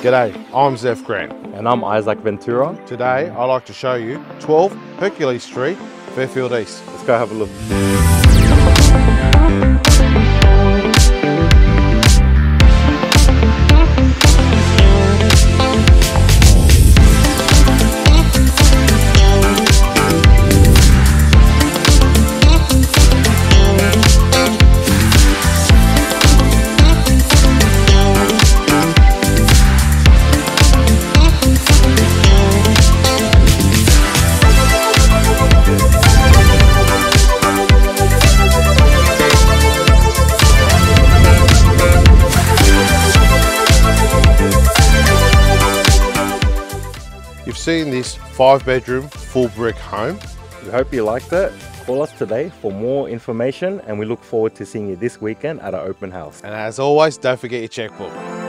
G'day, I'm Zeph Grant. And I'm Isaac Ventura. Today I'd like to show you 12 Hercules Street, Fairfield East. Let's go have a look. You've seen this 5-bedroom, full brick home. We hope you liked it. Call us today for more information, and we look forward to seeing you this weekend at our open house. And as always, don't forget your checkbook.